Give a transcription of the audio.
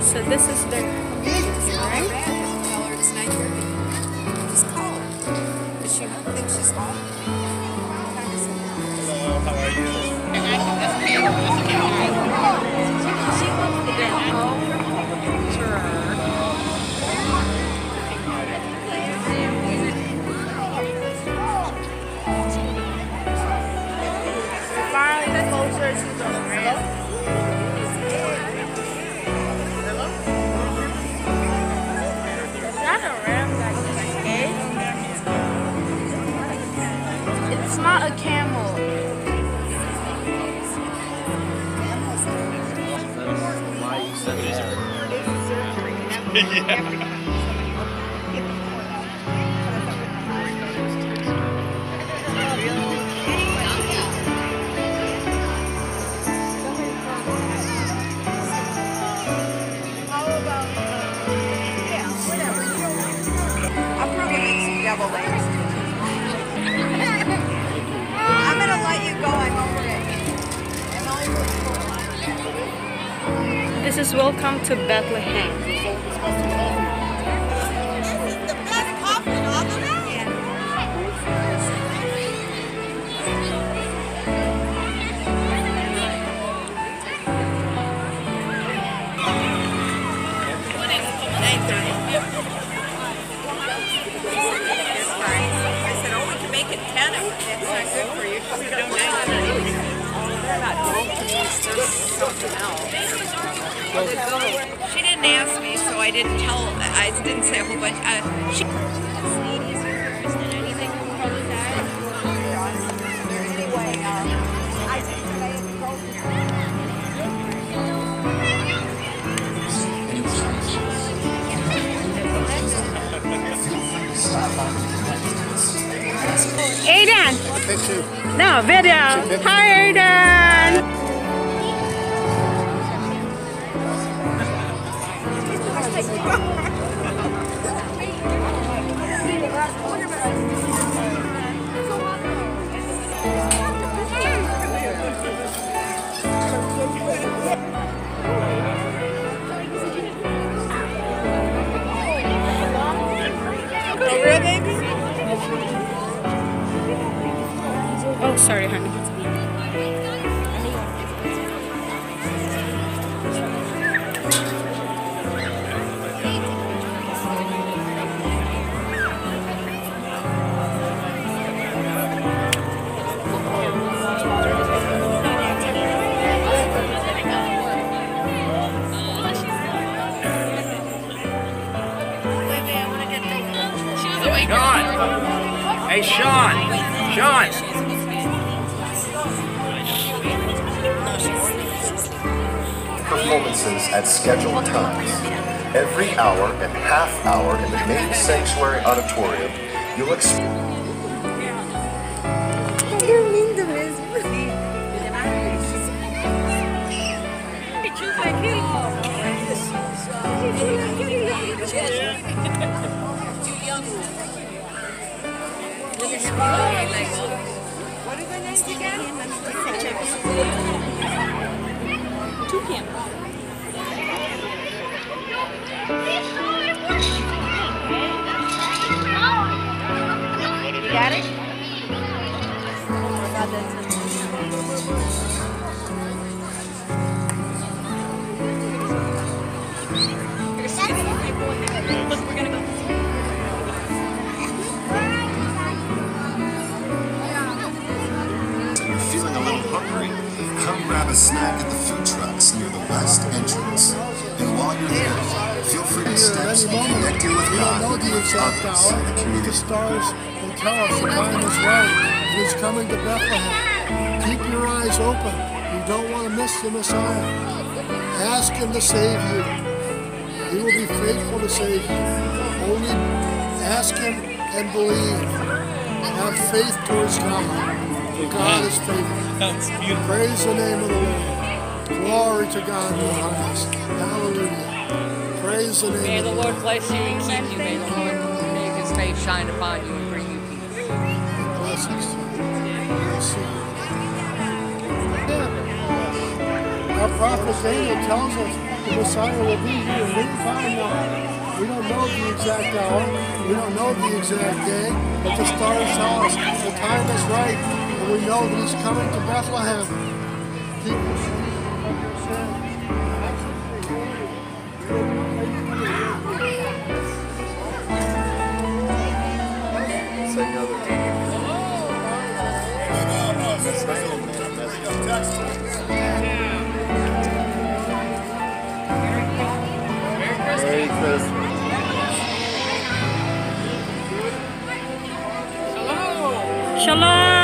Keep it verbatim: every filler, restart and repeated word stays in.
So this is their community, right? Tell her it's nine thirty. Just call her. Does she think she's home? Hello, how are you? She wants to get home. Finally closer to the ramp. It's not a ramp like this, okay? It's not a camel. Why you said this? Yeah. I'll probably make some deviled eggs. I'm gonna let you go. I'm over it. This is Welcome to Bethlehem. The best coffee in all the land. nine thirty. I said, oh, we can make it ten. That's not good for you. She said, no, nine thirty. They're not gold. There's something else. She didn't ask me, so I didn't tell. I didn't say a whole bunch. Uh, she. Anyway, uh, I think Aiden! No, video! Hi, Aiden! Oh, sorry, honey. Sean! Hey, Sean! Sean! Performances at scheduled times. Every hour and half hour in the main sanctuary auditorium, you'll experience. What are the names again? Toucan. You got it? Look, we're gonna go. Feeling a little hungry? Come grab a snack at the food trucks near the west entrance. And while you're there, feel free to steps and connect you with God and with others in the The community. stars and tell us the time is right. It is coming to Bethlehem. Keep your eyes open. You don't want to miss the Messiah. Ask Him to save you. He will be faithful to save you. Only ask Him and believe. Have faith towards God. For God is faithful. That's beautiful. Praise the name of the Lord. Glory to God in the highest. Hallelujah. Praise the name May of the the Lord bless you and keep you. May the Lord make His face shine upon you and bring you peace. Blessings to you. Bless you. Yeah. Our prophet Daniel tells us the Messiah will be here at any time now. We don't know the exact hour, we don't know the exact day, but the stars tell us the time is right, and we know that he's coming to Bethlehem. Keep Merry Christmas. Shalom.